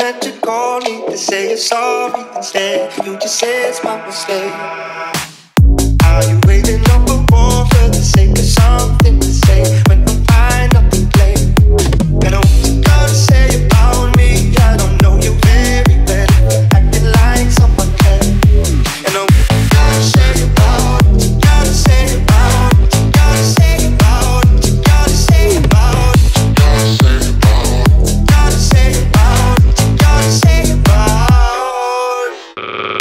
that you call me to say you're sorry instead. You just say it's my mistake. Are you waiting up a wall for the sake of something to say when I'm fine up to play? I know what you gotta say about me. I don't know you very well, acting like someone can. I know what you gotta say about it. You gotta say about it. You gotta say about it. You gotta say about it. You gotta say about it. You gotta say about it. You gotta say about it.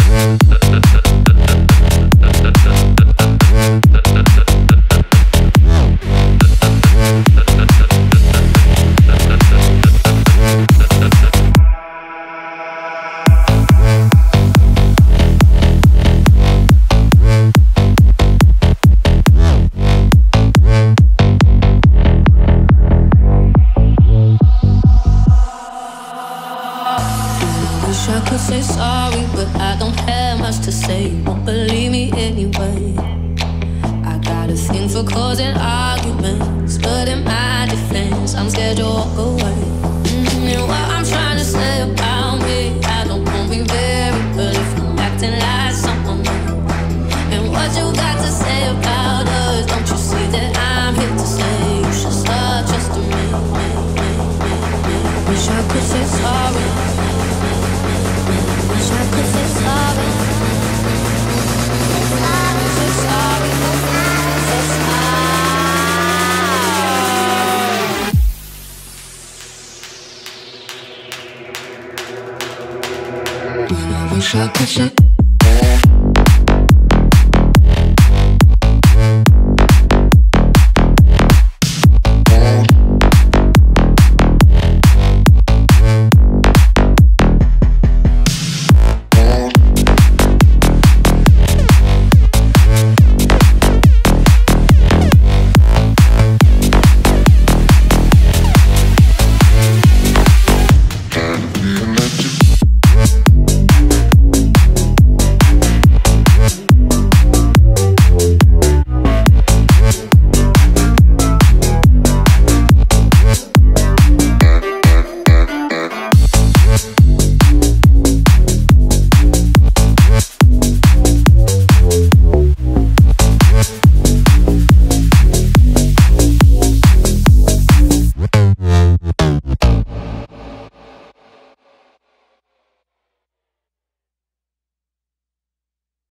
Wish I could say sorry, but I don't have much to say. You won't believe me anyway. I got a thing for causing arguments, but in my defense, I'm scared to walk away. And what I'm trying to say about me, I don't want me very good if I'm acting like someone else. And what you got to say about us? Don't you see that I'm here to say you should start trusting me? Wish I could say sorry. Wish I could say sorry. Say sorry. Say sorry. I wish I could say